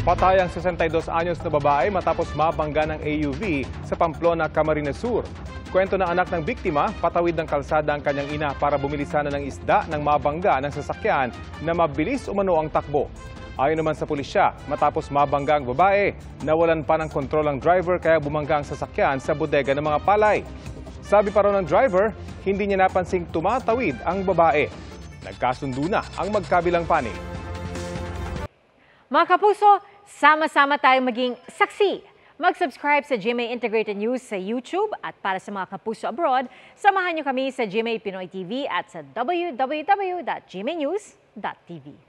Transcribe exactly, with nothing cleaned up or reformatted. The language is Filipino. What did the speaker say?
Patay ang sesentay dos anyos na babae matapos mabangga ng A U V sa Pamplona, Camarines Sur. Kwento ng anak ng biktima, patawid ng kalsada ang kanyang ina para bumili sana ng isda nang mabangga ng sasakyan na mabilis umano ang takbo. Ayon naman sa pulisya, matapos mabangga ang babae, nawalan pa ng kontrol ang driver kaya bumangga ang sasakyan sa bodega ng mga palay. Sabi pa raw ng driver, hindi niya napansing tumatawid ang babae. Nagkasundo na ang magkabilang panig. Mga kapuso, sama-sama tayong maging saksi. Mag-subscribe sa G M A Integrated News sa YouTube at para sa mga kapuso abroad, samahan niyo kami sa G M A Pinoy T V at sa w w w dot g m a news dot t v.